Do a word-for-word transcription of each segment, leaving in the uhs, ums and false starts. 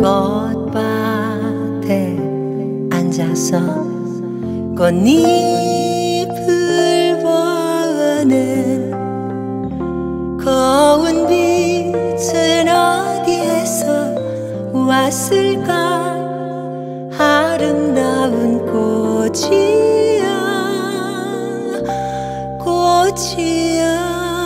꽃밭에 앉아서 꽃잎을 보는 고운 빛은 어디에서 왔을까? 아름다운 꽃이야, 꽃이야.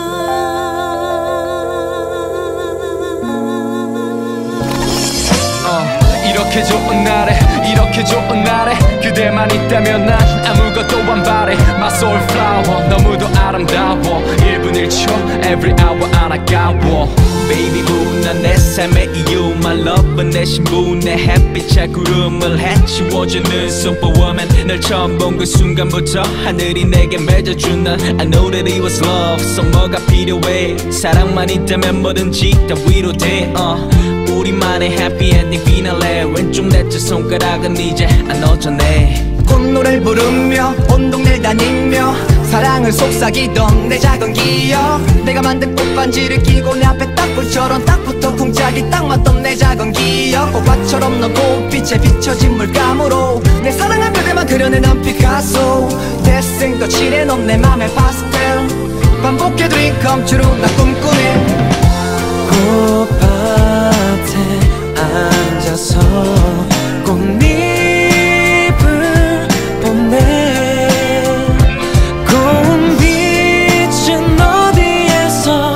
이렇게 좋은 날에 이렇게 좋은 날에 그대만 있다면 난 아무것도 안 바래. My soul flower 너무도 아름다워. 일 분 일 초 every hour 안 아까워. Baby boo 넌 내 삶의 이유. My love은 내 신부. 내 햇빛에 구름을 해치워주는 superwoman. 널 처음 본 그 순간부터 하늘이 내게 맺어준 난 I know that it was love. So 뭐가 필요해? 사랑만 있다면 뭐든지 다 위로돼. uh. 우리만의 happy ending finale. 왼쪽 내째 손가락은 이제 안 어쩌네. 꽃노래를 부르며 온 동네를 다니며 사랑을 속삭이던 내 작은 기억. 내가 만든 꽃반지를 끼고 내 앞에 딱불처럼 딱 붙어 쿵짝이 딱 맞던 내 작은 기억. 꽃밭처럼 넌 꽃빛에 비춰진 물감으로 내 사랑한 그대만 그려낸 한 피카소. 대생 더 칠해 넌 내 맘의 파스텔. 반복해 dream come true 나 꿈꾸네. 꽃밭에 앉아서 꽃잎을 보네. 고운 빛은 어디에서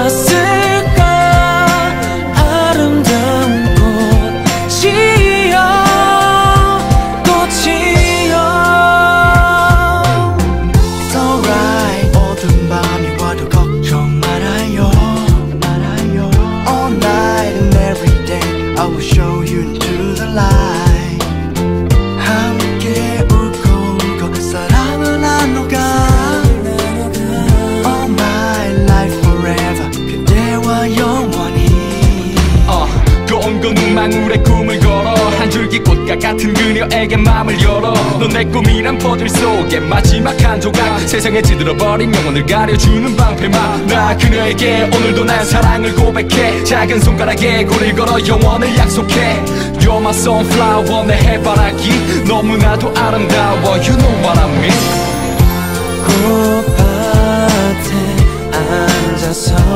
왔을까? 아름다운 꽃이여, 꽃이여. It's alright. 어두운 밤이 와도 걱정 말아요. All night and every day I will show you into the light. 함께 울고 울고 사랑을 나누가 All my life forever 그대와 영원히. 어, 고운 그 눈망울에 꿈을 걸어 한 줄기 꽃과 같은 그녀에게 맘을 열어. 넌 내 꿈이란 퍼즐 속에 마지막 한 조각. 세상에 찌들어버린 영혼을 가려주는 방패막. 나 그녀에게 오늘도 난 사랑을 고백해. 작은 손가락에 골을 걸어 영원을 약속해. You're my sunflower 내 해바라기 너무나도 아름다워. You know what I mean. 꽃밭에 앉아서